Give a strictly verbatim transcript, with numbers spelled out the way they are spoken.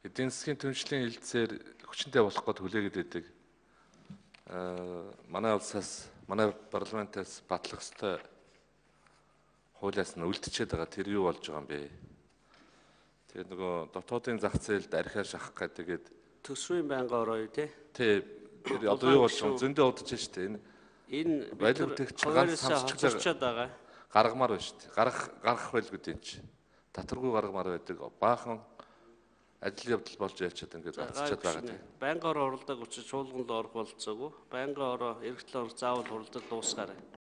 Эдийн засгийн түншлэлийн хэлтсээр хүчинтэй болох гээд хүлээгээд байдаг. Аа манай улсаас, манай парламентаас батлах ёстой хуулиас нь үлдчихэд байгаа. Тэр юу болж байгаа юм бэ? Тэгээд нөгөө дотоодын зах зээлд архиа шахах гэдэг. Төсвийн байнгын ороо юу те? Тий. Тэр одоо юу болж байгаа? Зөндөө удаж штэ энэ. Энэ баялаг бүтээгч ганц хамсчаад байгаа. Гаргамаар байна штэ. Гарах гарах байлгүй дээ чи. Татваргүй гаргамаар байдаг. Баахан ажил явдал болж явчаад ингээд гацчихад байгаа тийм. Байнгын ороо уралдааг учраас чуулганд орох болцоогүй. Байнгын ороо эргэтэл орох заавал уралдал дуусгаарай.